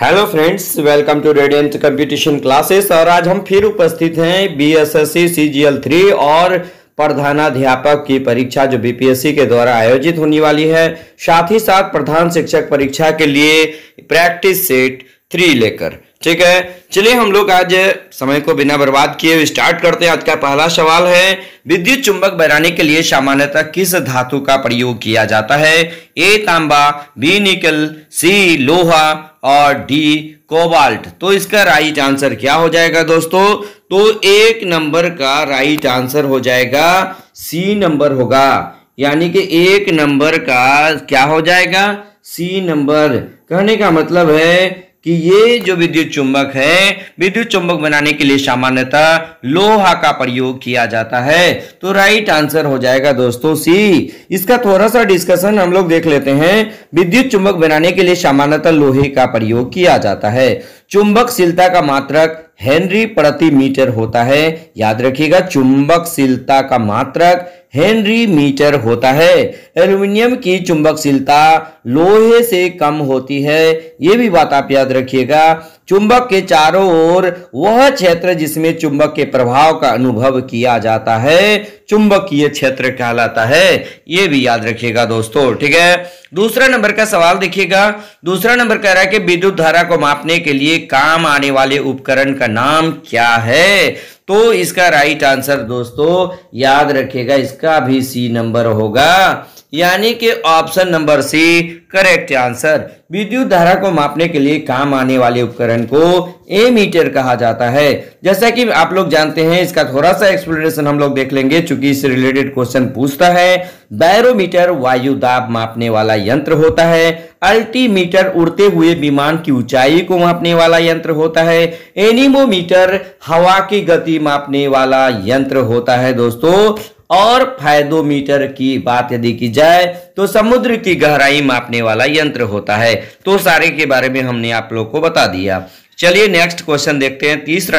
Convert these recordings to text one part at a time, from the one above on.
Hello friends, welcome to radiant computation classes. और आज हम फिर उपस्थित हैं बीएसएससी सीजीएल 3 और प्रधानाध्यापक की परीक्षा जो बीपीएससी के द्वारा आयोजित होने वाली है, साथ ही साथ प्रधान शिक्षक परीक्षा के लिए प्रैक्टिस सेट 3 लेकर। ठीक है, चलिए हम लोग आज समय को बिना बर्बाद किए स्टार्ट करते हैं। आज का पहला सवाल है, विद्युत चुंबक बनाने के लिए सामान्यतः किस धातु का प्रयोग किया जाता है? ए तांबा, बी निकल, सी लोहा और डी कोबाल्ट। तो इसका राइट आंसर क्या हो जाएगा दोस्तों? तो 1 नंबर का राइट आंसर हो जाएगा सी नंबर होगा, यानी कि 1 नंबर का क्या हो जाएगा? C number. कहने का मतलब है कि ये जो विद्युत चुंबक है, विद्युत चुंबक बनाने के लिए सामान्यतः लोहा का प्रयोग किया जाता है। तो राइट आंसर हो जाएगा दोस्तों सी। इसका थोड़ा सा डिस्कशन हम लोग देख लेते हैं। विद्युत चुंबक बनाने के लिए सामान्यतः लोहे का प्रयोग किया जाता है। चुंबकशीलता का मात्रक हेनरी प्रति मीटर होता है। याद रखिएगा, चुंबकशीलता का मात्रक हेनरी मीटर होता है। एल्युमिनियम की चुंबकशीलता लोहे से कम होती है, यह भी बात आप याद रखिएगा। चुंबक के चारों ओर वह क्षेत्र जिसमें चुंबक के प्रभाव का अनुभव किया जाता है चुंबकीय क्षेत्र कहलाता है, यह भी याद रखिएगा दोस्तों। ठीक है, दूसरा नंबर का सवाल देखिएगा। दूसरा नंबर कह रहा है कि विद्युत धारा को मापने के लिए काम आने वाले उपकरण का नाम क्या है? तो इसका राइट आंसर दोस्तों याद रखिएगा, इसका भी सी नंबर होगा, यानी कि option number C correct answer. विद्युत धारा को मापने के लिए काम आने वाले उपकरण को एमीटर कहा जाता है। जैसा कि आप लोग जानते हैं, इसका थोड़ा सा एक्सप्लेनेशन हम लोग देख लेंगे, चूंकि इससे रिलेटेड क्वेश्चन पूछता है। बैरोमीटर वायु दाब मापने वाला यंत्र होता है। अल्टीमीटर उड़ते हुए विमान की ऊंचाई को मापने वाला यंत्र होता है। एनीमोमीटर हवा की गति मापने वाला यंत्र होता है दोस्तों। और फायदोमीटर की बात यदि की जाए तो समुद्र की गहराई मापने वाला यंत्र होता है। तो सारे के बारे में हमने आप लोग को बता दिया। चलिए नेक्स्ट क्वेश्चन देखते हैं। तीसरा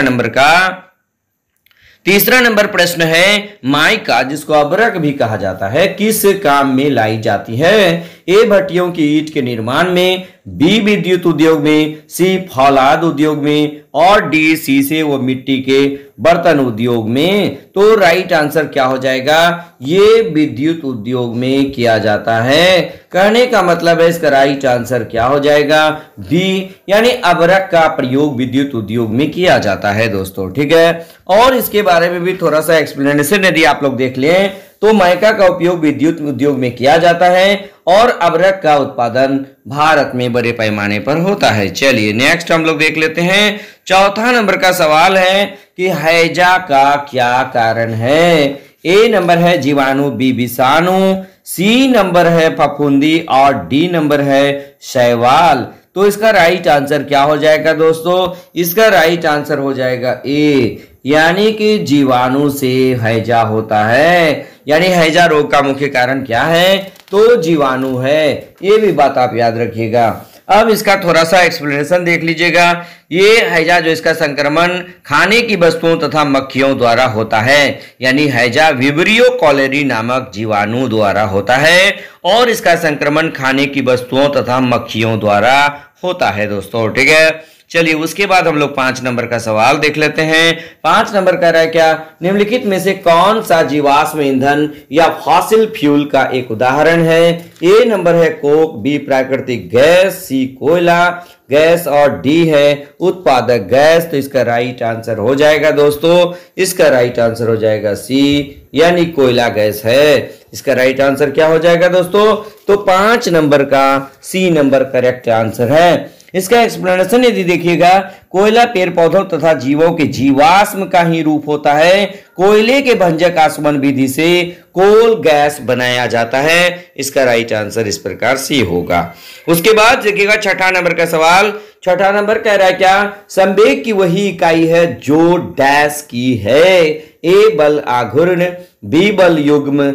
नंबर प्रश्न है, माइका जिसको अबरक भी कहा जाता है किस काम में लाई जाती है? ए भट्टियों की ईंट के निर्माण में, बी विद्युत उद्योग में, सी फौलाद उद्योग में और डी शीशे व मिट्टी के बर्तन उद्योग में। तो राइट आंसर क्या हो जाएगा? ये विद्युत उद्योग में किया जाता है। कहने का मतलब है इसका राइट आंसर क्या हो जाएगा? बी, यानी अबरक का प्रयोग विद्युत उद्योग में किया जाता है दोस्तों। ठीक है, और इसके बारे में भी थोड़ा सा एक्सप्लेनेशन यदि आप लोग देख लें तो माइका का उपयोग विद्युत उद्योग में किया जाता है और अबरक का उत्पादन भारत में बड़े पैमाने पर होता है। चलिए नेक्स्ट हम लोग देख लेते हैं। चौथा नंबर का सवाल है कि हैजा का क्या कारण है? ए नंबर है जीवाणु, बी विषाणु, सी नंबर है फफूंदी और डी नंबर है शैवाल। तो इसका राइट आंसर क्या हो जाएगा दोस्तों? इसका राइट आंसर हो जाएगा ए, यानी कि जीवाणु से हैजा होता है। यानी हैजा रोग का मुख्य कारण क्या है? तो जीवाणु है, ये भी बात आप याद रखिएगा। अब इसका थोड़ा सा एक्सप्लेनेशन देख लीजिएगा। ये हैजा जो इसका संक्रमण खाने की वस्तुओं तथा मक्खियों द्वारा होता है, यानी हैजा विब्रियो कॉलेरी नामक जीवाणु द्वारा होता है और इसका संक्रमण खाने की वस्तुओं तथा मक्खियों द्वारा होता है दोस्तों। ठीक है, चलिए उसके बाद हम लोग 5 नंबर का सवाल देख लेते हैं। 5 नंबर कह रहा है क्या, निम्नलिखित में से कौन सा जीवाश्म ईंधन या फॉसिल फ्यूल का एक उदाहरण है? ए नंबर है कोक, बी प्राकृतिक गैस, सी कोयला गैस और डी है उत्पादक गैस। तो इसका राइट आंसर हो जाएगा दोस्तों, इसका राइट आंसर हो जाएगा सी, यानी कोयला गैस है। इसका राइट आंसर क्या हो जाएगा दोस्तों? तो 5 नंबर का सी नंबर करेक्ट आंसर है। इसका एक्सप्लेनेशन यदि देखिएगा, कोयला पेड़ पौधों तथा जीवों के जीवाश्म का ही रूप होता है। कोयले के भंजक आसवन विधि से कोल गैस बनाया जाता है। इसका राइट आंसर इस प्रकार से होगा। उसके बाद देखिएगा 6ठा नंबर का सवाल। 6ठा नंबर कह रहा है क्या, संवेग की वही इकाई है जो डैश की है? ए बल आघूर्ण, बी बल युग्म,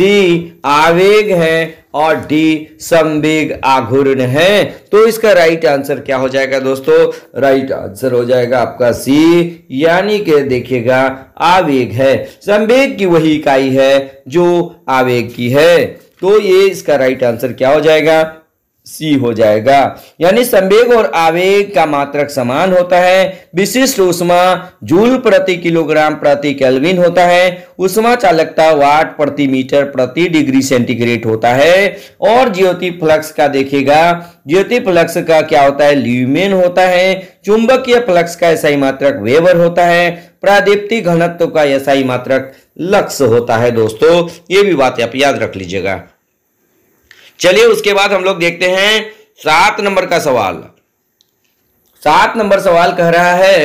सी आवेग है और डी संवेग आघूर्ण है। तो इसका राइट आंसर क्या हो जाएगा दोस्तों? राइट आंसर हो जाएगा आपका सी, यानी कि देखिएगा आवेग है। संवेग की वही इकाई है जो आवेग की है। तो ये इसका राइट आंसर क्या हो जाएगा? सी हो जाएगा। यानी संवेग और आवेग का मात्रक समान होता है। विशिष्ट ऊष्मा जूल प्रति किलोग्राम प्रति केल्विन होता है। ऊष्मा चालकता वाट प्रति मीटर प्रति डिग्री सेंटीग्रेड होता है। और ज्योति फ्लक्स का देखिएगा, ज्योति फ्लक्स का क्या होता है, ल्यूमेन होता है। चुंबकीय फ्लक्स का एसआई मात्रक वेबर होता है। प्रादीप्ति घनत्व का एसआई मात्रक लक्स होता है। दोस्तों ये भी बात आप याद रख लीजिएगा। चलिए उसके बाद हम लोग देखते हैं 7 नंबर का सवाल। 7 नंबर सवाल कह रहा है,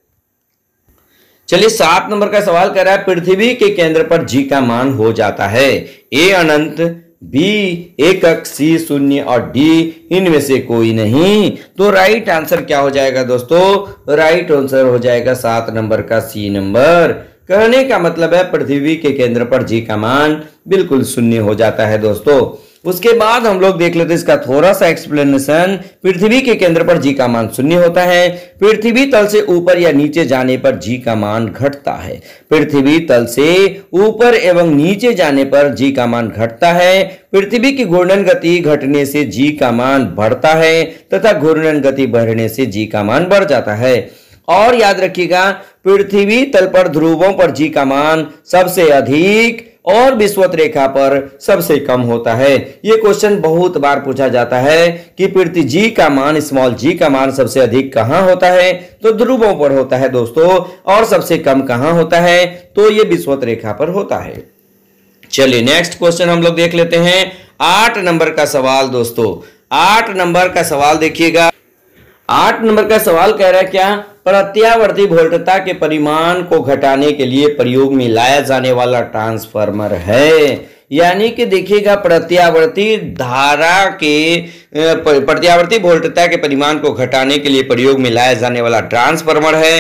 चलिए 7 नंबर का सवाल कह रहा है, पृथ्वी के केंद्र पर जी का मान हो जाता है ए अनंत, बी एकक, सी शून्य और डी इनमें से कोई नहीं। तो राइट आंसर क्या हो जाएगा दोस्तों? राइट आंसर हो जाएगा 7 नंबर का सी नंबर। कहने का मतलब है पृथ्वी के केंद्र पर जी का मान बिल्कुल शून्य हो जाता है दोस्तों। उसके बाद हम लोग देख लेते हैं इसका थोड़ा सा एक्सप्लेनेशन। पृथ्वी के केंद्र पर जी का मान शून्य होता है। पृथ्वी तल से ऊपर या नीचे जाने पर जी का मान घटता है। पृथ्वी तल से ऊपर एवं नीचे जाने पर जी का मान घटता है। पृथ्वी की घूर्णन गति घटने से जी का मान बढ़ता है तथा घूर्णन गति बढ़ने से जी का मान बढ़ जाता है। और याद रखिएगा, पृथ्वी तल पर ध्रुवों पर जी का मान सबसे अधिक और विषुवत रेखा पर सबसे कम होता है। यह क्वेश्चन बहुत बार पूछा जाता है कि पृथ्वी जी का मान, स्मॉल जी का मान सबसे अधिक कहां होता है? तो ध्रुवों पर होता है दोस्तों। और सबसे कम कहां होता है? तो यह विषुवत रेखा पर होता है। चलिए नेक्स्ट क्वेश्चन हम लोग देख लेते हैं। 8 नंबर का सवाल दोस्तों, 8 नंबर का सवाल देखिएगा। 8 नंबर का सवाल कह रहा है क्या? प्रत्यावर्ती वोल्टता के परिमाण को घटाने के लिए प्रयोग में लाया जाने वाला ट्रांसफार्मर है। यानी कि देखिएगा, प्रत्यावर्ती धारा के प्रत्यावर्ती वोल्टता के परिमाण को घटाने के लिए प्रयोग में लाया जाने वाला ट्रांसफार्मर है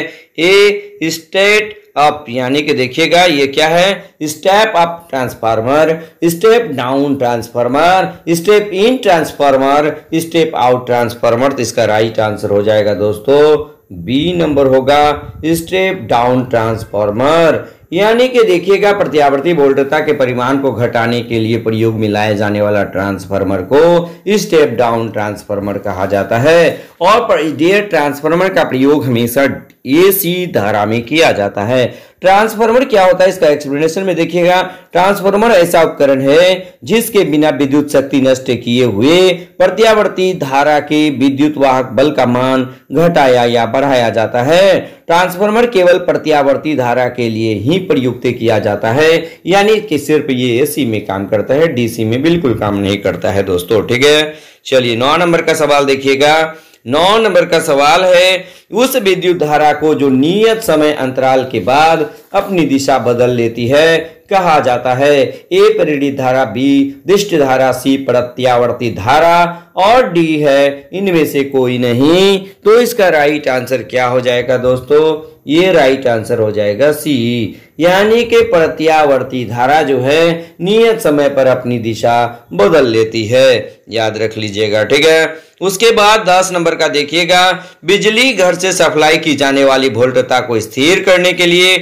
ए स्टेट अप। यानी कि देखिएगा ये क्या है? Step up transformer, step down transformer, step in transformer, step out transformer. तो इसका राइट आंसर हो जाएगा दोस्तों बी नंबर होगा, स्टेप डाउन ट्रांसफार्मर। यानी कि देखिएगा, प्रत्यावर्ती वोल्टता के परिमाण को घटाने के लिए प्रयोग में लाए जाने वाला ट्रांसफार्मर को स्टेप डाउन ट्रांसफार्मर कहा जाता है। और ये ट्रांसफार्मर का प्रयोग हमेशा एसी धारा में किया जाता है। ट्रांसफार्मर क्या होता है इसका एक्सप्लेनेशन में देखिएगा। ट्रांसफार्मर ऐसा उपकरण है जिसके बिना विद्युत शक्ति नष्ट किए हुए प्रत्यावर्ती धारा के विद्युत वाहक बल का मान घटाया या बढ़ाया जाता है। ट्रांसफार्मर केवल प्रत्यावर्ती धारा के लिए ही प्रयुक्त किया जाता है। यानी कि सिर्फ ये एसी में काम करता है, डीसी में बिल्कुल काम नहीं करता है दोस्तों। ठीक है, चलिए 9 नंबर का सवाल देखिएगा। 9 नंबर का सवाल है, उस विद्युत धारा को जो नियत समय अंतराल के बाद अपनी दिशा बदल लेती है कहा जाता है। ए प्रेरित धारा, बी दिष्ट धारा, सी प्रत्यावर्ती धारा और डी है इनमें से कोई नहीं। तो इसका राइट आंसर क्या हो जाएगा दोस्तों? ये राइट आंसर हो जाएगा सी। यानी कि प्रत्यावर्ती धारा जो है नियत समय पर अपनी दिशा बदल लेती है, याद रख लीजिएगा। ठीक है, उसके बाद 10 नंबर का देखिएगा। बिजली घर से सप्लाई की जाने वाली वोल्टता को स्थिर करने के लिए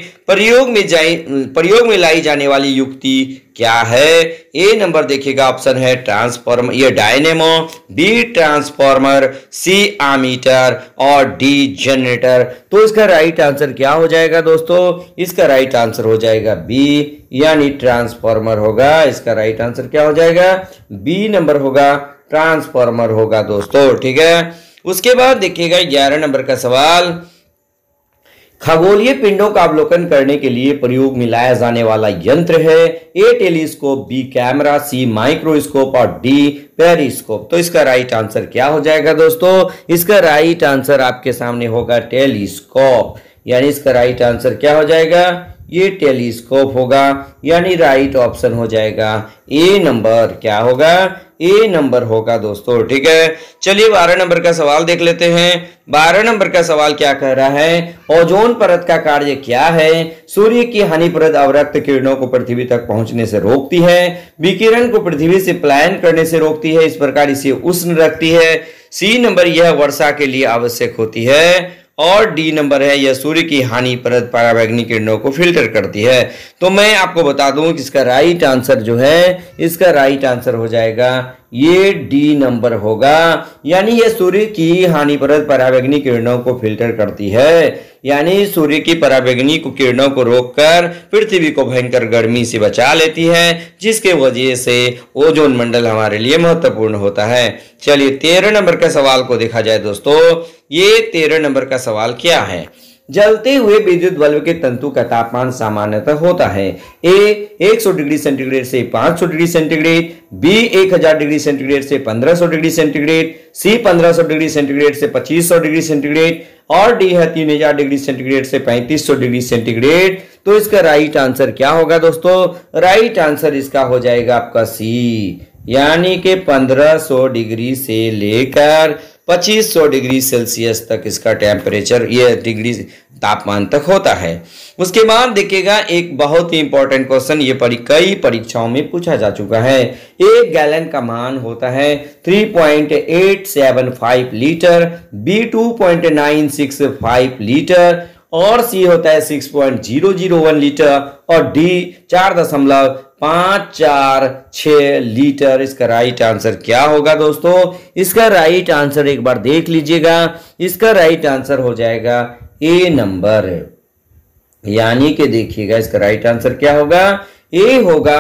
प्रयोग में लाई जाने वाली युक्ति क्या है? ए नंबर देखिएगा, ऑप्शन है ट्रांसफार्मर, ये dynamo, B transformer, C ammeter और डी जनरेटर। तो इसका राइट आंसर क्या हो जाएगा दोस्तों? इसका राइट आंसर हो जाएगा बी, यानी ट्रांसफार्मर होगा। इसका राइट आंसर क्या हो जाएगा? बी नंबर होगा, ट्रांसफार्मर होगा दोस्तों। ठीक है, उसके बाद देखिएगा 11 नंबर का सवाल। खगोलीय पिंडों का अवलोकन करने के लिए प्रयोग में लाया जाने वाला यंत्र है A telescope, B camera, C microscope और डी पेरिस्कोप। तो इसका राइट आंसर क्या हो जाएगा दोस्तों? इसका राइट आंसर आपके सामने होगा टेलीस्कोप। यानी इसका राइट आंसर क्या हो जाएगा? ये टेलीस्कोप होगा। यानी राइट ऑप्शन हो जाएगा ए नंबर। क्या होगा? ए नंबर होगा दोस्तों। ठीक है, चलिए 12 नंबर का सवाल देख लेते हैं। 12 नंबर का सवाल क्या कह रहा है? ओजोन परत का कार्य क्या है? सूर्य की हानिप्रद अवरक्त किरणों को पृथ्वी तक पहुंचने से रोकती है, विकिरण को पृथ्वी से पलायन करने से रोकती है, इस प्रकार इसे उष्ण रखती है। सी नंबर, यह वर्षा के लिए आवश्यक होती है। और डी नंबर है, यह सूर्य की हानिप्रद पराबैंगनी किरणों को फिल्टर करती है। तो मैं आपको बता दूं कि इसका राइट आंसर जो है, इसका राइट आंसर हो जाएगा ये डी नंबर होगा। यानी ये सूर्य की हानिकारक पराबैंगनी किरणों को फिल्टर करती है, यानी सूर्य की पराबैंगनी किरणों को रोककर पृथ्वी को भयंकर गर्मी से बचा लेती है, जिसके वजह से ओजोन मंडल हमारे लिए महत्वपूर्ण होता है। चलिए 13 नंबर का सवाल को देखा जाए दोस्तों। ये 13 नंबर का सवाल क्या है? जलते हुए विद्युत बल्ब के तंतु का तापमान सामान्यतः होता है ए 100 डिग्री सेंटीग्रेड से 500 degree centigrade, B 1000 degree centigrade से 1500 degree centigrade, C 1500 degree centigrade से 2500 डिग्री सेंटीग्रेड और डी है 3000 डिग्री सेंटीग्रेड से 3500 डिग्री सेंटीग्रेड। तो इसका राइट आंसर क्या होगा दोस्तों? राइट आंसर इसका हो जाएगा आपका सी, यानी कि 1500 डिग्री से लेकर 2500 डिग्री सेल्सियस तक इसका टेम्परेचर, ये डिग्री तापमान तक होता है। उसके बाद देखिएगा एक बहुत ही इंपॉर्टेंट क्वेश्चन, ये कई परीक्षाओं में पूछा जा चुका है। एक गैलन का मान होता है 3.875 लीटर, बी 2.965 लीटर और सी होता है 6.001 लीटर और डी 4.546 लीटर। इसका राइट आंसर क्या होगा दोस्तों? इसका राइट आंसर एक बार देख लीजिएगा, इसका राइट आंसर हो जाएगा ए नंबर, यानी कि देखिएगा इसका राइट आंसर क्या होगा? ए होगा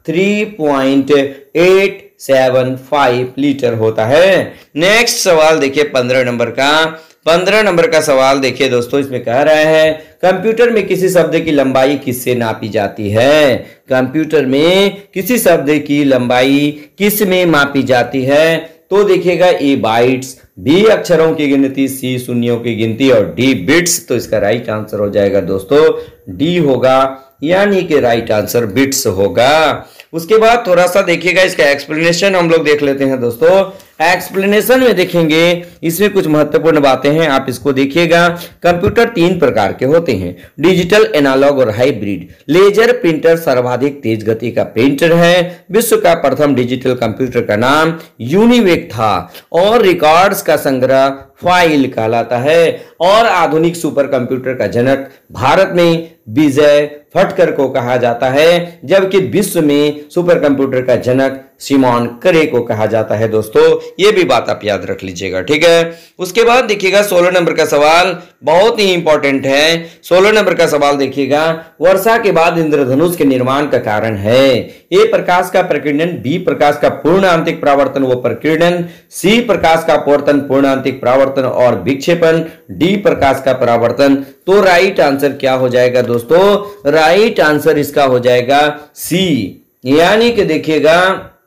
3.875 लीटर होता है। नेक्स्ट सवाल देखिए 15 नंबर का। 15 नंबर का सवाल देखिए दोस्तों, इसमें कह रहे हैं कंप्यूटर में किसी शब्द की लंबाई किससे नापी जाती है? कंप्यूटर में किसी शब्द की लंबाई किस में मापी जाती है? तो देखिएगा ए बाइट्स, बी अक्षरों की गिनती, सी शून्यों की गिनती और डी बिट्स। तो इसका राइट आंसर हो जाएगा दोस्तों डी होगा, यानी कि राइट आंसर बिट्स होगा। उसके बाद थोड़ा सा देखिएगा इसका एक्सप्लेनेशन हम लोग देख लेते हैं दोस्तों। एक्सप्लेनेशन में देखेंगे इसमें कुछ महत्वपूर्ण बातें हैं, आप इसको देखिएगा। कंप्यूटर 3 प्रकार के होते हैं, डिजिटल, एनालॉग और हाइब्रिड। लेजर प्रिंटर सर्वाधिक तेज गति का प्रिंटर है। विश्व का प्रथम डिजिटल कंप्यूटर का नाम यूनिवेक था और रिकॉर्ड्स का संग्रह फाइल कहलाता है। और आधुनिक सुपर कंप्यूटर का जनक भारत में विजय फटकर को कहा जाता है, जबकि विश्व में सुपर कंप्यूटर का जनक सिमोन करे को कहा जाता है। दोस्तों ये भी बात आप याद रख लीजिएगा, ठीक है। उसके बाद देखिएगा 16 नंबर का सवाल बहुत ही इंपॉर्टेंट है। 16 नंबर का सवाल देखिएगा, वर्षा के बाद इंद्रधनुष के निर्माण का कारण है? ए प्रकाश का प्रकीर्णन, बी प्रकाश का पूर्ण आंतरिक परावर्तन व प्रकीर्णन, सी प्रकाश का अपवर्तन पूर्ण आंतरिक परावर्तन और विक्षेपण, डी प्रकाश का परावर्तन। तो राइट आंसर क्या हो जाएगा दोस्तों? राइट आंसर इसका हो जाएगा सी, यानी कि देखिएगा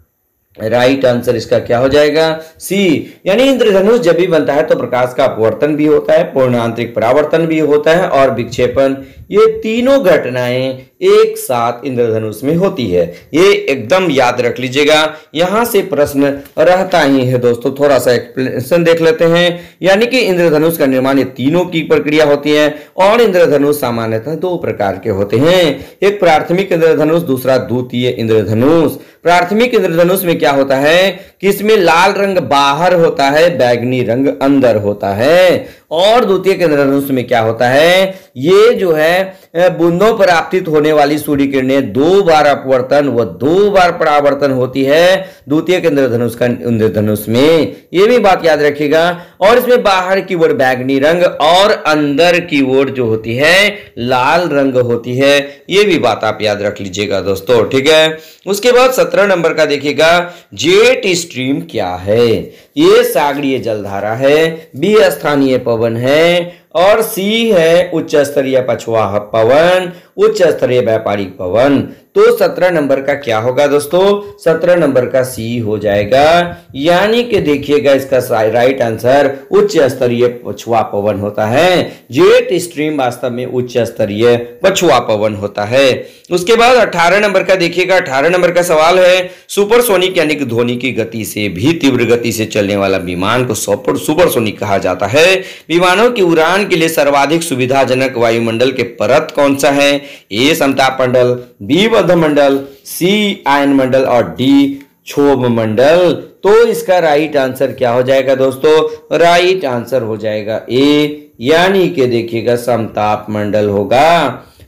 राइट आंसर इसका क्या हो जाएगा? सी। यानी इंद्रधनुष जब भी बनता है तो प्रकाश का अपवर्तन भी होता है, पूर्ण आंतरिक परावर्तन भी होता है और विक्षेपण, ये तीनों घटनाएं एक साथ इंद्रधनुष में होती है। ये एकदम याद रख लीजिएगा, यहां से प्रश्न रहता ही है दोस्तों। थोड़ा सा एक्सप्लेनेशन देख लेते हैं। यानी कि इंद्रधनुष का निर्माण ये तीनों की प्रक्रिया होती है और इंद्रधनुष सामान्यतः 2 प्रकार के होते हैं, एक प्राथमिक इंद्रधनुष, दूसरा द्वितीय इंद्रधनुष। प्राथमिक इंद्रधनुष में क्या होता है कि इसमें लाल रंग बाहर होता है, बैगनी रंग अंदर होता है। और द्वितीय इंद्रधनुष में क्या होता है, ये जो है बूंदों पर आपतित होने वाली सूर्य किरणें 2 बार अपवर्तन व 2 बार परावर्तन होती है द्वितीय इंद्रधनुष में, ये भी बात याद रखिएगा। और इसमें बाहर की ओर बैगनी रंग और अंदर की ओर जो होती है लाल रंग होती है, ये भी बात आप याद रख लीजिएगा दोस्तों, ठीक है। उसके बाद 17 नंबर का देखिएगा, जेट स्ट्रीम क्या है? ये सागरीय जलधारा है, बी स्थानीय पवन है और सी है उच्च स्तरीय पछुआ पवन, उच्च स्तरीय व्यापारिक पवन। तो 17 नंबर का क्या होगा दोस्तों? 17 नंबर का सी हो जाएगा, यानी कि देखिएगा इसका राइट आंसर उच्च स्तरीय पछुआ पवन होता है। जेट स्ट्रीम वास्तव में उच्च स्तरीय पछुआ पवन होता है। उसके बाद 18 नंबर का देखिएगा। 18 नंबर का सवाल है, सुपरसोनिक यानी कि ध्वनि की गति से भी तीव्र गति से चलने वाला विमान को सुपरसोनिक कहा जाता है। विमानों की उड़ान के लिए सर्वाधिक सुविधाजनक वायुमंडल के परत कौन सा है? ए समताप मंडल, बी मध्य मंडल, सी आयन मंडल और डी क्षोभ मंडल। तो इसका राइट आंसर क्या हो जाएगा दोस्तों? राइट आंसर हो जाएगा ए, यानी कि देखिएगा समताप मंडल होगा।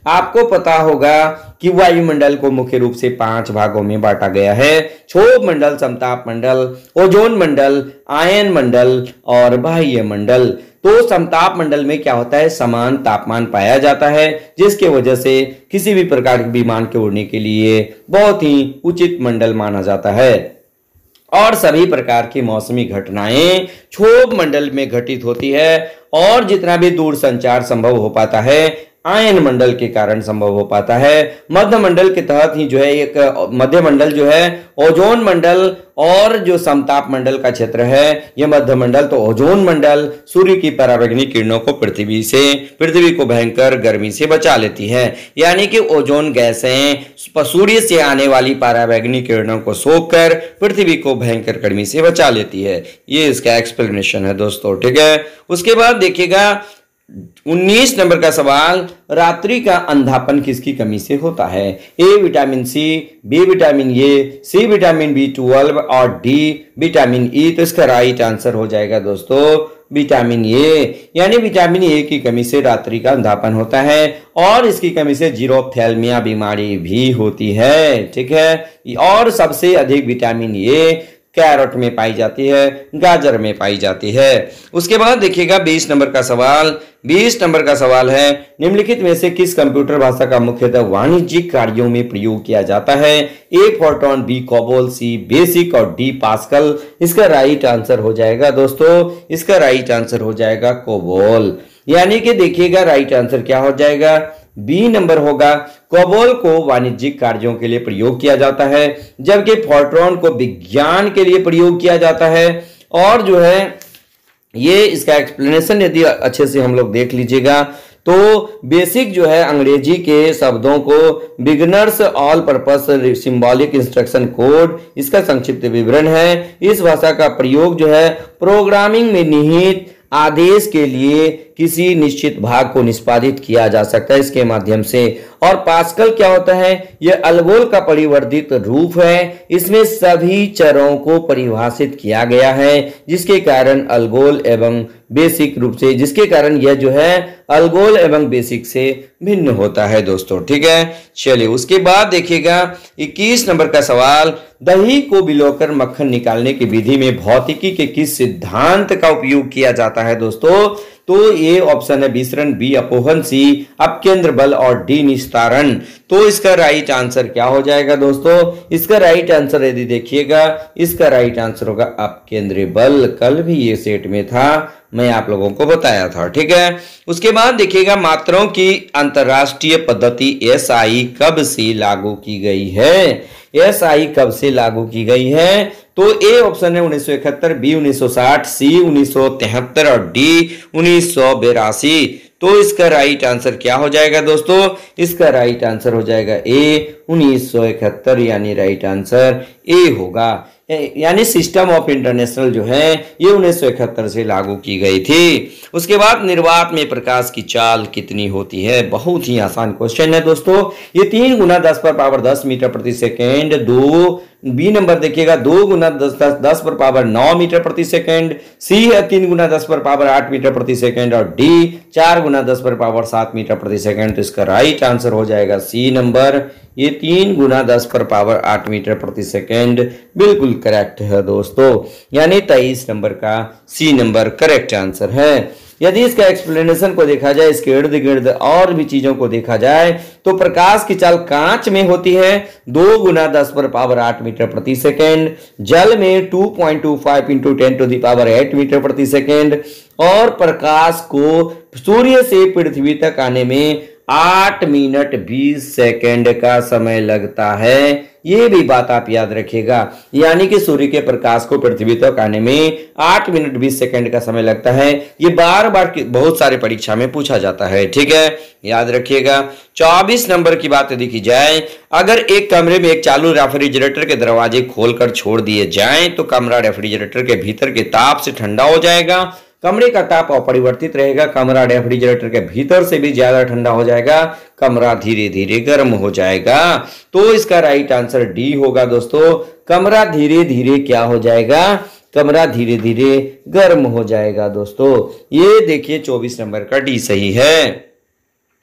आपको पता होगा कि वायुमंडल को मुख्य रूप से 5 भागों में बांटा गया है। क्षोभ मंडल, समताप मंडल, ओजोन मंडल, आयन मंडल और बाह्य मंडल। तो समताप मंडल में क्या होता है, समान तापमान पाया जाता है, जिसके वजह से किसी भी प्रकार के विमान के उड़ने के लिए बहुत ही उचित मंडल माना जाता है। और सभी प्रकार की मौसमी घटनाएं क्षोभ मंडल में घटित होती है और जितना भी दूर संचार संभव हो पाता है आयन मंडल के कारण संभव हो पाता है। मध्य मंडल के तहत ही जो है एक मध्य मंडल जो है ओजोन मंडल और जो समताप मंडल का क्षेत्र है यह मध्य मंडल। तो ओजोन मंडल सूर्य की पराबैंगनी किरणों को पृथ्वी को भयंकर गर्मी से बचा लेती है, यानी कि ओजोन गैसें सूर्य से आने वाली पराबैंगनी किरणों को सोखकर पृथ्वी को भयंकर गर्मी से बचा लेती है। ये इसका एक्सप्लेनेशन है दोस्तों, ठीक है। उसके बाद देखिएगा 19 नंबर का सवाल, रात्रि का अंधापन किसकी कमी से होता है? A vitamin C, B vitamin A, C vitamin B12 और डी विटामिन ई। तो इसका राइट आंसर हो जाएगा दोस्तों विटामिन ए, यानी विटामिन ए की कमी से रात्रि का अंधापन होता है और इसकी कमी से जीरोप्थेल्मिया बीमारी भी होती है, ठीक है। और सबसे अधिक विटामिन ए कैरेट में पाई जाती है, गाजर में पाई जाती है। उसके बाद देखिएगा 20 नंबर का सवाल। 20 नंबर का सवाल है, निम्नलिखित में से किस कंप्यूटर भाषा का मुख्यतः वाणिज्यिक कार्यों में प्रयोग किया जाता है? A Fortran, B COBOL, C BASIC और डी पास्कल। इसका राइट आंसर हो जाएगा दोस्तों, इसका राइट आंसर हो जाएगा कोबोल, यानी कि देखिएगा राइट आंसर क्या हो जाएगा, बी नंबर होगा। कोबोल को वाणिज्यिक कार्यों के लिए प्रयोग किया जाता है, जबकि फोर्ट्रॉन को विज्ञान के लिए प्रयोग किया जाता है। और जो है ये इसका एक्सप्लेनेशन यदि अच्छे से हम लोग देख लीजिएगा तो बेसिक जो है अंग्रेजी के शब्दों को beginners all purpose symbolic instruction code, इसका संक्षिप्त विवरण है। इस भाषा का प्रयोग जो है प्रोग्रामिंग में निहित आदेश के लिए किसी निश्चित भाग को निष्पादित किया जा सकता है इसके माध्यम से। और पास्कल क्या होता है, यह अलगोल का परिवर्तित रूप है। इसमें सभी चरों को परिभाषित किया गया है, जिसके कारण अलगोल एवं बेसिक रूप से, जिसके कारण यह जो है अलगोल एवं बेसिक से भिन्न होता है दोस्तों, ठीक है। चलिए उसके बाद देखिएगा 21 नंबर का सवाल, दही को भिगोकर मक्खन निकालने की विधि में भौतिकी के किस सिद्धांत का उपयोग किया जाता है दोस्तों? तो ये ऑप्शन है विसरण, बी अपोहन, सी अपकेंद्र बल और डी निस्तारण। तो इसका राइट आंसर क्या हो जाएगा दोस्तों? इसका राइट आंसर यदि देखिएगा इसका राइट आंसर होगा अपकेंद्र बल। कल भी ये सेट में था, मैं आप लोगों को बताया था, ठीक है। उसके बाद देखिएगा मात्राओं की अंतरराष्ट्रीय पद्धति SI कब से लागू की गई है? SI कब से लागू की गई है? तो ए ऑप्शन है 1971, बी 1960, सी 1973 और डी 1982। तो इसका राइट आंसर क्या हो जाएगा दोस्तों? इसका राइट आंसर हो जाएगा ए 1971, यानी राइट आंसर ए होगा। यानी सिस्टम ऑफ इंटरनेशनल जो है ये 1971 से लागू की गई थी। उसके बाद निर्वात में प्रकाश की चाल कितनी होती है? बहुत ही आसान क्वेश्चन है दोस्तों। ये 3 गुना 10 पर पावर 10 मीटर प्रति सेकेंड, 2 बी नंबर देखिएगा 2 गुना 10 पर पावर 9 मीटर प्रति सेकेंड, सी है 3 गुना 10 पर पावर 8 मीटर प्रति सेकेंड और डी 4 गुना 10 पर पावर 7 मीटर प्रति सेकेंड। तो इसका राइट आंसर हो जाएगा सी नंबर, ये 3 गुना 10 पर पावर 8 मीटर प्रति सेकेंड बिल्कुल करेक्ट है दोस्तों, यानी 23 नंबर का सी नंबर करेक्ट आंसर है। यदि इसका एक्सप्लेनेशन को देखा जाए, इसके इर्द गिर्द और भी चीजों को देखा जाए तो प्रकाश की चाल कांच में होती है 2 गुना 10 पर पावर 8 मीटर प्रति सेकेंड, जल में 2.25 into 10 to the power 8 metre प्रति सेकेंड, और प्रकाश को सूर्य से पृथ्वी तक आने में 8 मिनट 20 सेकेंड का समय लगता है। ये भी बात आप याद रखिएगा, यानी कि सूर्य के प्रकाश को पृथ्वी तक आने में 8 मिनट 20 सेकेंड का समय लगता है। ये बार बार बहुत सारे परीक्षा में पूछा जाता है, ठीक है, याद रखिएगा। 24 नंबर की बात यदि की जाए, अगर एक कमरे में एक चालू रेफ्रिजरेटर के दरवाजे खोलकर छोड़ दिए जाएं तो कमरा रेफ्रिजरेटर के भीतर के ताप से ठंडा हो जाएगा, कमरे का ताप अपरिवर्तित रहेगा, कमरा रेफ्रिजरेटर के भीतर से भी ज्यादा ठंडा हो जाएगा, कमरा धीरे धीरे गर्म हो जाएगा। तो इसका राइट आंसर डी होगा दोस्तों, कमरा धीरे धीरे क्या हो जाएगा? कमरा धीरे धीरे गर्म हो जाएगा दोस्तों। ये देखिए 24 नंबर का डी सही है।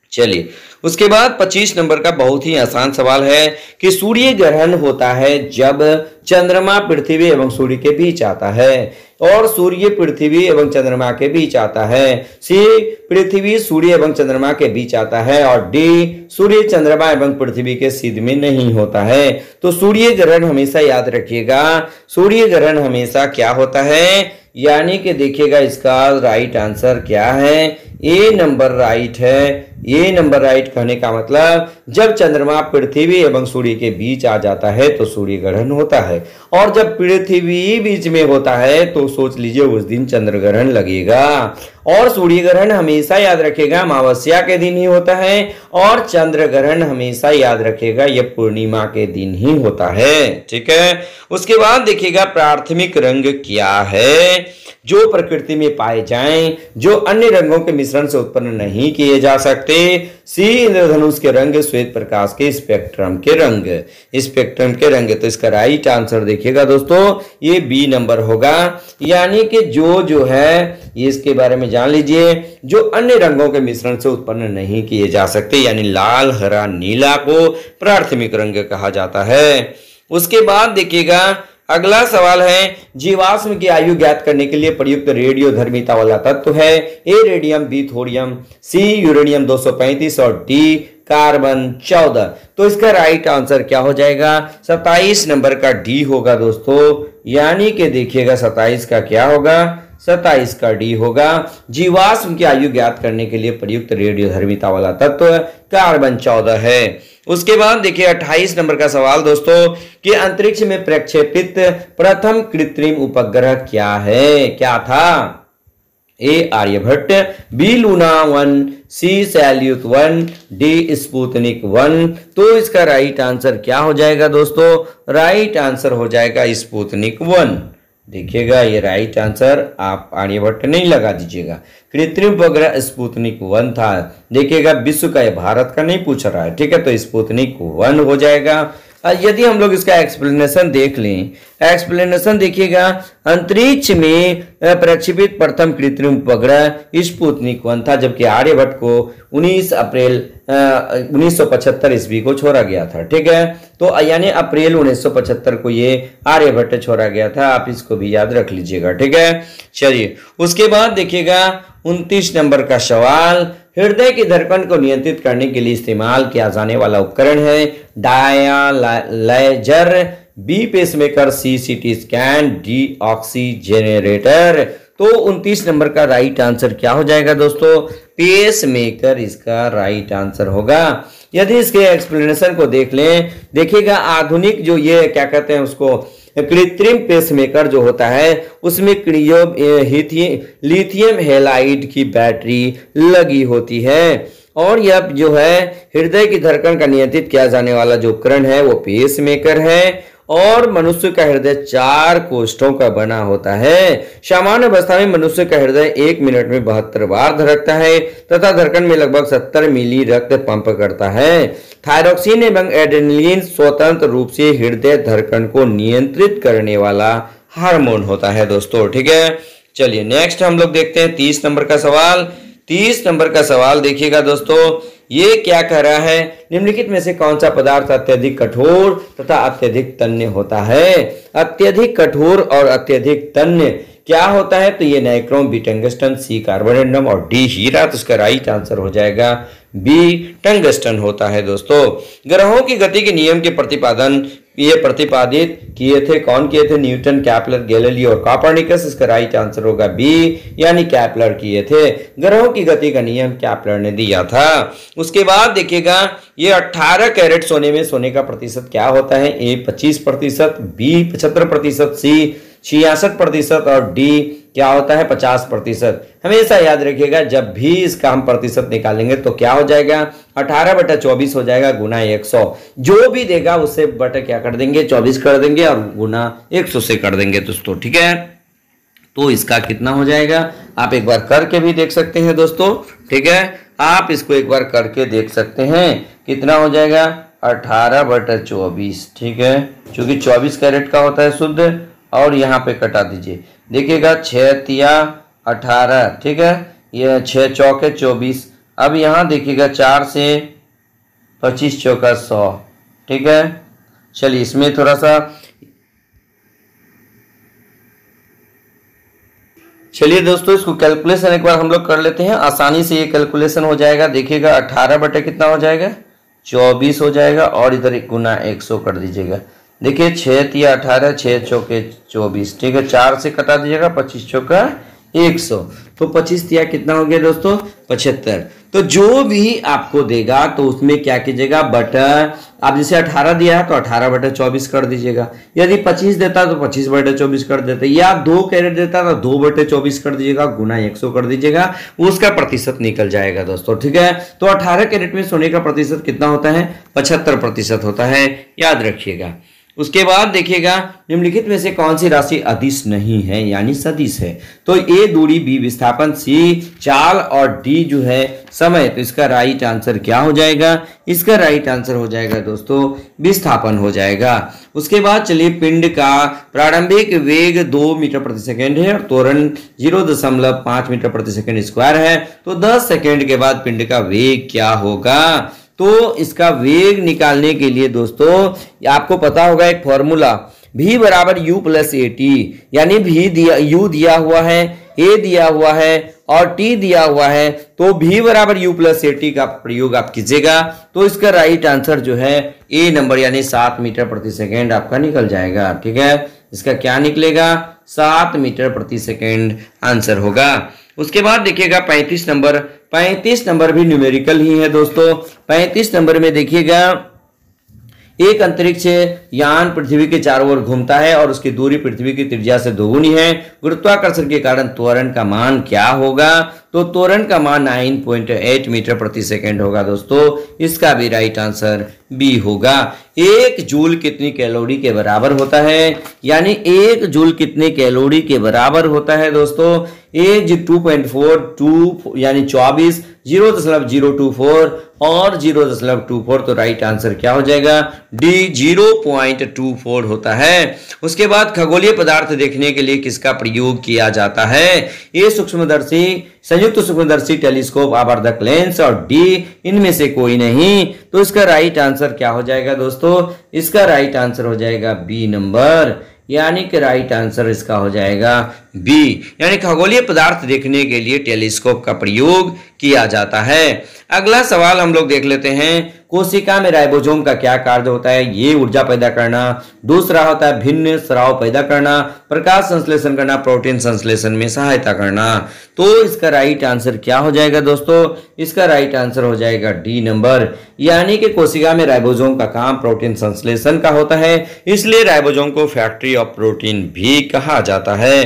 चलिए, उसके बाद 25 नंबर का बहुत ही आसान सवाल है कि सूर्य ग्रहण होता है जब चंद्रमा पृथ्वी एवं सूर्य के बीच आता है, और सूर्य पृथ्वी एवं चंद्रमा के बीच आता है। सी, पृथ्वी सूर्य एवं चंद्रमा के बीच आता है, और डी, सूर्य चंद्रमा एवं पृथ्वी के सीध में नहीं होता है। तो सूर्य ग्रहण हमेशा याद रखिएगा, सूर्य ग्रहण हमेशा क्या होता है, यानी कि देखिएगा इसका राइट आंसर क्या है, ए नंबर राइट है। ए नंबर राइट कहने का मतलब जब चंद्रमा पृथ्वी एवं सूर्य के बीच आ जाता है तो सूर्य ग्रहण होता है, और जब पृथ्वी बीच में होता है तो सोच लीजिए उस दिन चंद्र ग्रहण लगेगा। और सूर्य ग्रहण हमेशा याद रखेगा अमावस्या के दिन ही होता है, और चंद्र ग्रहण हमेशा याद रखेगा यह पूर्णिमा के दिन ही होता है। ठीक है, उसके बाद देखिएगा प्राथमिक रंग क्या है जो प्रकृति में पाए जाएं, जो अन्य रंगों के मिश्रण से उत्पन्न नहीं किए जा सकते। सी, इंद्रधनुष के रंग, श्वेत प्रकाश के स्पेक्ट्रम के रंग, स्पेक्ट्रम के रंग। तो इसका राइट आंसर देखिएगा दोस्तों ये बी नंबर होगा, यानी कि जो है ये इसके बारे में जान लीजिए, जो अन्य रंगों के मिश्रण से उत्पन्न नहीं किए जा सकते, यानी लाल, हरा, नीला को प्राथमिक रंग कहा जाता है। उसके बाद देखिएगा अगला सवाल है, जीवाश्म की आयु ज्ञात करने के लिए प्रयुक्त रेडियोधर्मिता वाला तत्व है। A, radium, B, thorium, C, uranium 235 और डी, कार्बन 14। तो इसका राइट आंसर क्या हो जाएगा, 27 नंबर का डी होगा दोस्तों, यानी कि देखिएगा 27 का क्या होगा, 27 का डी होगा। जीवाश्म की आयु ज्ञात करने के लिए प्रयुक्त रेडियोधर्मिता वाला तत्व कार्बन 14 है। उसके बाद देखिए 28 नंबर का सवाल दोस्तों कि अंतरिक्ष में प्रक्षेपित प्रथम कृत्रिम उपग्रह क्या है, क्या था। A, Aryabhata, B, Luna 1, C, Salyut 1, D, Sputnik 1। तो इसका राइट आंसर क्या हो जाएगा दोस्तों, राइट आंसर हो जाएगा स्पुतनिक 1। देखिएगा ये राइट आंसर, आप आर्यभट्ट नहीं लगा दीजिएगा। कृत्रिम उपग्रह स्पुतनिक 1 था। देखिएगा विश्व का, ये भारत का नहीं पूछ रहा है, ठीक है, तो स्पुतनिक 1 हो जाएगा। यदि हम लोग इसका एक्सप्लेनेशन देख लें, एक्सप्लेनेशन देखिएगा, अंतरिक्ष में प्रक्षेपित प्रथम कृत्रिम उपग्रह स्पुतनिक 1 था, जबकि आर्यभट्ट को 19 अप्रैल 1975 ईस्वी को छोड़ा गया था। ठीक है, तो यानी अप्रैल 1975 को ये आर्यभट्ट छोड़ा गया था, आप इसको भी याद रख लीजिएगा। ठीक है, चलिए उसके बाद देखिएगा 29 नंबर का सवाल, हृदय की धड़कन को नियंत्रित करने के लिए इस्तेमाल किया जाने वाला उपकरण है डायलाइजर, बी, पेसमेकर, सी, सीटी स्कैन, डी, ऑक्सीजनरेटर। तो 29 नंबर का राइट आंसर क्या हो जाएगा दोस्तों, पेसमेकर इसका राइट आंसर होगा। यदि इसके एक्सप्लेनेशन को देख लें, देखिएगा आधुनिक जो ये क्या कहते हैं उसको कृत्रिम पेसमेकर जो होता है उसमें लिथियम हैलाइड की बैटरी लगी होती है, और यह जो है हृदय की धड़कन का नियंत्रित किया जाने वाला जो उपकरण है वो पेसमेकर है। और मनुष्य का हृदय 4 कोष्ठों का बना होता है। सामान्य अवस्था में मनुष्य का हृदय 1 मिनट में 72 बार धड़कता है तथा धड़कन में लगभग 70 मिली रक्त पंप करता है। थायरोक्सिन एवं एड्रेनलिन स्वतंत्र रूप से हृदय धड़कन को नियंत्रित करने वाला हार्मोन होता है दोस्तों। ठीक है, चलिए नेक्स्ट हम लोग देखते हैं 30 नंबर का सवाल। 30 नंबर का सवाल देखिएगा दोस्तों, ये क्या कह रहा है, निम्नलिखित में से कौन सा पदार्थ अत्यधिक कठोर तथा अत्यधिक तन्य होता है। अत्यधिक कठोर और अत्यधिक तन्य क्या होता है, तो ये nichrome, B, tungsten, C, carborundum और डी, हीरा। तो इसका राइट आंसर हो जाएगा बी, टंगस्टन होता है दोस्तों। ग्रहों की गति के नियम के प्रतिपादित किए थे, कौन किए थे, न्यूटन, कैपलर, गैलीलियो और कॉपरनिकस। इसका राइट आंसर होगा बी, यानी कैपलर किए थे। ग्रहों की गति का नियम कैपलर ने दिया था। उसके बाद देखिएगा ये 18 कैरेट सोने में सोने का प्रतिशत क्या होता है, ए 25%, बी 75%, सी 66% और डी क्या होता है 50%। हमेशा याद रखिएगा जब भी इसका हम प्रतिशत निकालेंगे तो क्या हो जाएगा, 18/24 हो जाएगा गुना 100। जो भी देगा उससे बटा क्या कर देंगे, 24 कर देंगे और गुना 100 से कर देंगे दोस्तों। ठीक है, तो इसका कितना हो जाएगा आप एक बार करके भी देख सकते हैं दोस्तों। ठीक है, आप इसको एक बार करके देख सकते हैं, कितना हो जाएगा 18/24। ठीक है, क्योंकि 24 कैरेट का होता है शुद्ध, और यहाँ पे कटा दीजिए। देखिएगा 6 तिया 18, ठीक है, ये 6 चौके 24, अब यहाँ देखिएगा 4 से 25 चौका 100, ठीक है। चलिए इसमें थोड़ा सा, चलिए दोस्तों इसको कैलकुलेशन एक बार हम लोग कर लेते हैं, आसानी से ये कैलकुलेशन हो जाएगा। देखिएगा 18 बटे कितना हो जाएगा, 24 हो जाएगा, और इधर गुना 100 कर दीजिएगा। देखिए 6 तिया 18, 6 चौके 24, ठीक है। 4 से कटा दीजिएगा, 25 चौका 100, तो 25 तिया कितना हो गया दोस्तों, 75। तो जो भी आपको देगा तो उसमें क्या कीजिएगा, बटा, आप जैसे 18 दिया है तो 18 बटे 24 कर दीजिएगा। यदि 25 देता तो 25 बटे 24 कर देते, या 2 कैरेट देता तो 2 बटे 24 कर दीजिएगा, गुना 100 कर दीजिएगा, उसका प्रतिशत निकल जाएगा दोस्तों, ठीक है। तो 18 कैरेट में सोने का प्रतिशत कितना होता है, 75% होता है, याद रखिएगा। उसके बाद देखिएगा निम्नलिखित में से कौन सी राशि अदिश नहीं है, यानी सदिश है। तो ए दूरी, बी विस्थापन, सी चाल और डी जो है समय। तो इसका राइट आंसर क्या हो जाएगा, इसका राइट आंसर हो जाएगा दोस्तों विस्थापन हो जाएगा। उसके बाद चलिए पिंड का प्रारंभिक वेग 2 मीटर प्रति सेकेंड है और त्वरण 0.5 मीटर प्रति सेकेंड स्क्वायर है। तो 10 सेकेंड के बाद पिंड का वेग क्या होगा। तो इसका वेग निकालने के लिए दोस्तों आपको पता होगा एक फॉर्मूला, v बराबर u प्लस ए टी, यानी u दिया हुआ है, a दिया हुआ है और t दिया हुआ है। तो v बराबर u प्लस ए टी का प्रयोग आप कीजिएगा, तो इसका राइट आंसर जो है ए नंबर यानी 7 मीटर प्रति सेकेंड आपका निकल जाएगा, ठीक है। इसका क्या निकलेगा, 7 मीटर प्रति सेकेंड आंसर होगा। उसके बाद देखिएगा 35 नंबर, 35 नंबर भी न्यूमेरिकल ही है दोस्तों। 35 नंबर में देखिएगा एक अंतरिक्ष यान पृथ्वी के चारों ओर घूमता है और उसकी दूरी पृथ्वी की त्रिज्या से दोगुनी है। गुरुत्वाकर्षण के कारण त्वरण का मान क्या होगा। तो त्वरण का मान 9.8 मीटर प्रति सेकेंड होगा दोस्तों। इसका भी राइट आंसर बी होगा। 1 जूल कितनी कैलोरी के बराबर होता है, यानी 1 जूल कितने कैलोरी के बराबर होता है दोस्तों। ए 2.42 यानी 24, 0.024 और 0.24। तो राइट आंसर क्या हो जाएगा, डी 0.24 होता है। उसके बाद खगोलीय पदार्थ देखने के लिए किसका प्रयोग किया जाता है। ए सूक्ष्मदर्शी, संयुक्त सूक्ष्मदर्शी, टेलीस्कोप, आवर्धक लेंस और डी इनमें से कोई नहीं। तो इसका राइट आंसर क्या हो जाएगा दोस्तों, इसका राइट आंसर हो जाएगा बी नंबर, यानी कि राइट आंसर इसका हो जाएगा बी, यानी खगोलीय पदार्थ देखने के लिए टेलीस्कोप का प्रयोग किया जाता है। अगला सवाल हम लोग देख लेते हैं, कोशिका में राइबोसोम का क्या कार्य होता है। ये ऊर्जा पैदा करना, दूसरा होता है भिन्न स्राव पैदा करना, प्रकाश संश्लेषण करना, प्रोटीन संश्लेषण में सहायता करना। तो इसका राइट आंसर क्या हो जाएगा दोस्तों, इसका राइट आंसर हो जाएगा डी नंबर, यानी कि कोशिका में राइबोसोम का काम प्रोटीन संश्लेषण का होता है, इसलिए राइबोसोम को फैक्ट्री ऑफ प्रोटीन भी कहा जाता है।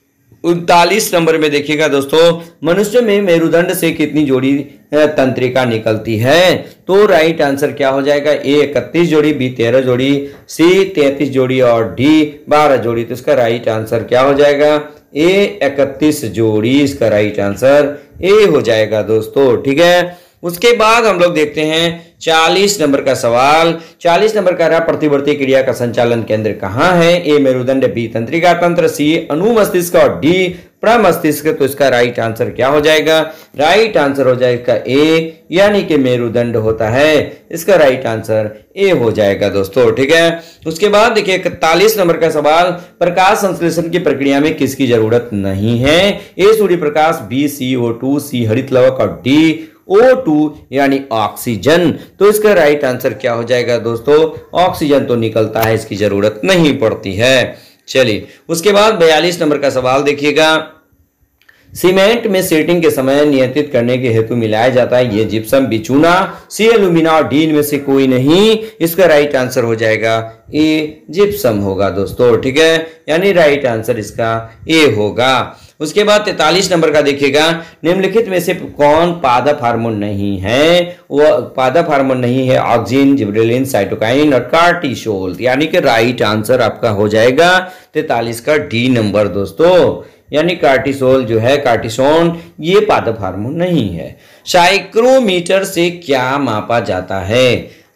39 नंबर में देखिएगा दोस्तों, मनुष्य में मेरुदंड से कितनी जोड़ी तंत्रिका निकलती है। तो राइट आंसर क्या हो जाएगा, ए 31 जोड़ी, बी 13 जोड़ी, सी 33 जोड़ी और डी 12 जोड़ी। तो इसका राइट आंसर क्या हो जाएगा, ए 31 जोड़ी। इसका राइट आंसर ए हो जाएगा दोस्तों, ठीक है। उसके बाद हम लोग देखते हैं 40 नंबर का सवाल। 40 नंबर का रहा, प्रतिवर्ती क्रिया का संचालन केंद्र कहाँ है। ए मेरुदंड, बी तंत्रिका तंत्र, सी अनुमस्तिष्क और डी प्रमस्तिष्क। तो इसका राइट आंसर क्या हो जाएगा, राइट आंसर हो जाएगा ए, यानी कि मेरुदंड होता है। इसका राइट आंसर ए हो जाएगा दोस्तों, ठीक है। उसके बाद देखिए 41 नंबर का सवाल, प्रकाश संश्लेषण की प्रक्रिया में किसकी जरूरत नहीं है। ए सूर्य प्रकाश, बी CO2, सी हरित लवक और डी O2 यानी ऑक्सीजन। तो इसका राइट आंसर क्या हो जाएगा दोस्तों, ऑक्सीजन तो निकलता है, इसकी जरूरत नहीं पड़ती है। चलिए उसके बाद 42 नंबर का सवाल देखिएगा, सीमेंट में सेटिंग के समय नियंत्रित करने के हेतु मिलाया जाता है। ये जिप्सम, बिचूना, सी एल्यूमिना और डी में से कोई नहीं। इसका राइट आंसर हो जाएगा ए जिप्सम होगा दोस्तों, ठीक है, यानी राइट आंसर इसका ए होगा। उसके बाद 43 नंबर का देखिएगा, निम्नलिखित में से कौन पादप हार्मोन नहीं है। वो पादप हार्मोन नहीं है ऑक्सिन, जिबरेलिन, साइटोकाइन और कार्टिसोल, यानी कि राइट आंसर आपका हो जाएगा 43 का डी नंबर दोस्तों, यानी कार्टिसोल जो है, कार्टिसोन, ये पादप हार्मोन नहीं है। साइक्रोमीटर से क्या मापा जाता है।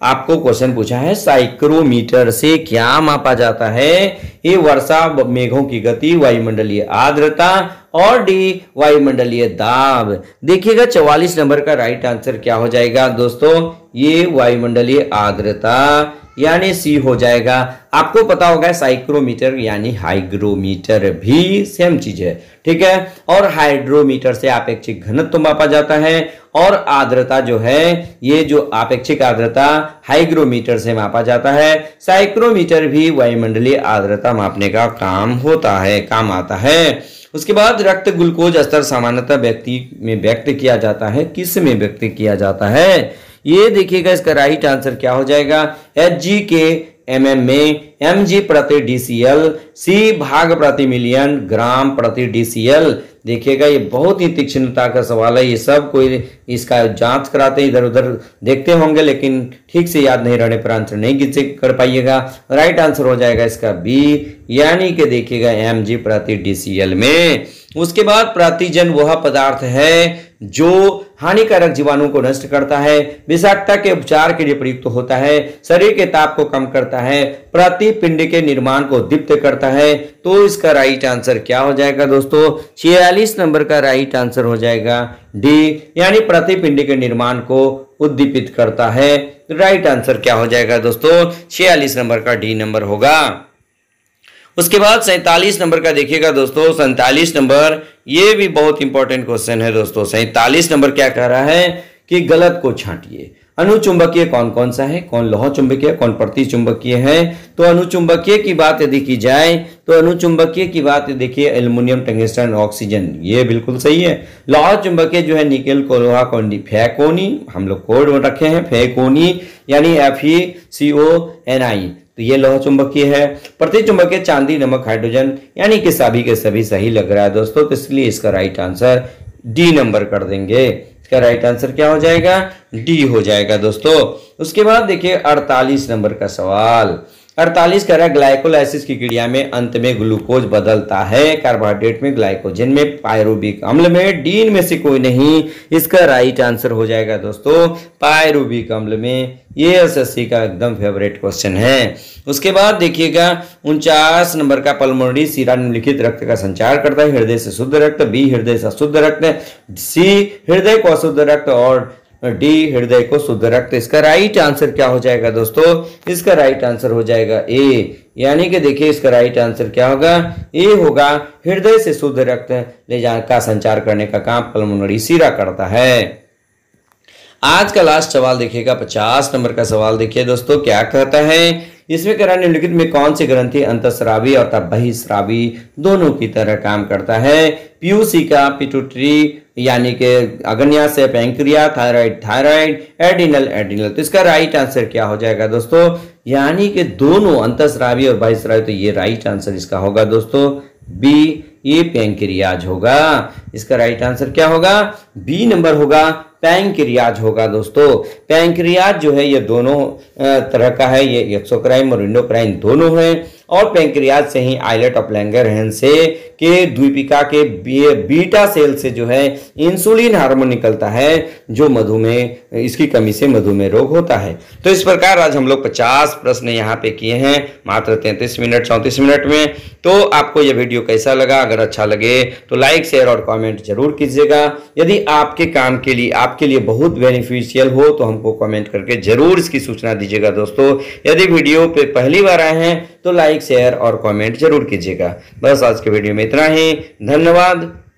आपको क्वेश्चन पूछा है साइक्रोमीटर से क्या मापा जाता है? ये वर्षा, मेघों की गति, वायुमंडलीय आर्द्रता और डी वायुमंडलीय दाब। देखिएगा 44 नंबर का राइट आंसर क्या हो जाएगा दोस्तों? ये वायुमंडलीय आर्द्रता यानी सी हो जाएगा। आपको पता होगा साइक्रोमीटर यानी हाइग्रोमीटर भी सेम चीज है, ठीक है। और हाइड्रोमीटर से आपेक्षिक घनत्व मापा जाता है और आर्द्रता जो है, ये जो आपेक्षिक आर्द्रता हाइग्रोमीटर से मापा जाता है। साइक्रोमीटर भी वायुमंडलीय आर्द्रता मापने का काम आता है। उसके बाद रक्त ग्लूकोज स्तर सामान्यतः व्यक्ति में व्यक्त किया जाता है, किस में व्यक्त किया जाता है? ये देखिएगा इसका राइट आंसर क्या हो जाएगा? Hg के mm में, mg प्रति DCl, C भाग प्रति मिलियन, ग्राम प्रति DCl। देखिएगा ये बहुत ही तीक्ष्णता का सवाल है, ये सब कोई इसका जांच कराते इधर उधर देखते होंगे, लेकिन ठीक से याद नहीं रहने पर आंसर नहीं कर पाइएगा। राइट आंसर हो जाएगा इसका बी, यानी कि देखिएगा mg प्रति DCl में। उसके बाद प्रतिजन वह पदार्थ है जो हानिकारक जीवाणु को नष्ट करता है, विषाक्तता के उपचार के लिए प्रयुक्त होता है, शरीर के ताप को कम करता है, प्रतिपिंड के निर्माण को दीप्त करता है। तो इसका राइट आंसर क्या हो जाएगा दोस्तों? 46 नंबर का राइट आंसर हो जाएगा डी, यानी प्रतिपिंड के निर्माण को उद्दीपित करता है। तो राइट आंसर क्या हो जाएगा दोस्तों? 46 नंबर का डी नंबर होगा। उसके बाद 47 नंबर का देखिएगा दोस्तों, 47 नंबर ये भी बहुत इंपॉर्टेंट क्वेश्चन है दोस्तों। 47 नंबर क्या कह रहा है कि गलत को छांटिए। अनुचुंबकीय कौन कौन सा है? कौन लौह चुंबकीय, कौन प्रतिचुंबकीय है? तो अनुचुंबकीय की बात यदि की जाए तो अनुचुंबकीय की बात देखिए एल्युमिनियम, टंगस्टन, ऑक्सीजन, ये बिल्कुल सही है। लौह चुंबकीय जो है निकेल, कोलोहा, फैकोनी, हम लोग कोड रखे हैं फैकोनी, यानी FeCONI, तो ये लौह चुंबकीय है। प्रतिचुंबकीय चांदी, नमक, हाइड्रोजन, यानी कि सभी के सभी सही लग रहा है दोस्तों, तो इसलिए इसका राइट आंसर डी नंबर कर देंगे। इसका राइट आंसर क्या हो जाएगा? डी हो जाएगा दोस्तों। उसके बाद देखिए 48 नंबर का सवाल। 48 कह रहा है ग्लाइकोलाइसिस की क्रिया में अंत में ग्लूकोज बदलता है कार्बोहाइड्रेट में, ग्लाइकोजन में, पायरुविक अम्ल में, डी में से कोई नहीं। इसका राइट आंसर हो जाएगा दोस्तों पायरुविक अम्ल में। ये एसएससी का एकदम फेवरेट क्वेश्चन है। उसके बाद देखिएगा 49 नंबर का पल्मोनरी शिरा निम्नलिखित रक्त का संचार करता है। हृदय से शुद्ध रक्त, बी हृदय से अशुद्ध रक्त, सी हृदय को अशुद्ध रक्त और डी हृदय को शुद्ध रक्त। इसका राइट आंसर क्या हो जाएगा दोस्तों? इसका राइट आंसर हो जाएगा ए, यानी कि देखिए इसका राइट आंसर क्या होगा? ए होगा। हृदय से शुद्ध रक्त ले जाने का संचार करने का काम पल्मोनरी शिरा करता है। आज का लास्ट सवाल देखिएगा 50 नंबर का सवाल। देखिए दोस्तों क्या कहता है, इसमें कह रहा है निम्नलिखित में कौन सी ग्रंथि अंतःस्रावी और बहिःस्रावी दोनों की तरह काम करता है? पीयूसी का पिट्यूटरी, यानी कि अग्न्याशय पैंक्रिया, थायराइड, एड्रिनल। तो इसका राइट आंसर क्या हो जाएगा दोस्तों? यानी कि दोनों अंतःस्रावी और बहिःस्रावी, तो ये राइट आंसर इसका होगा दोस्तों बी, ये पैंक्रियाज होगा। इसका राइट आंसर क्या होगा? बी नंबर होगा, पैंक्रियाज होगा दोस्तों। पैंक्रियाज जो है ये दोनों तरह का है, ये एक्सोक्राइन और एंडोक्राइन दोनों हैं। और पैंक्रियाज से ही आइलेट ऑफ लैंगरहैंस से के द्वीपिका के बीटा सेल से जो है इंसुलिन हार्मोन निकलता है, जो मधुमेह, इसकी कमी से मधुमेह रोग होता है। तो इस प्रकार आज हम लोग 50 प्रश्न यहाँ पे किए हैं मात्र 33 मिनट 34 मिनट में। तो आपको यह वीडियो कैसा लगा? अगर अच्छा लगे तो लाइक, शेयर और कमेंट जरूर कीजिएगा। यदि आपके काम के लिए, आपके लिए बहुत बेनिफिशियल हो तो हमको कमेंट करके जरूर इसकी सूचना दीजिएगा दोस्तों। यदि वीडियो पे पहली बार आए हैं तो लाइक, शेयर और कमेंट जरूर कीजिएगा। बस आज के वीडियो में इतना ही। धन्यवाद।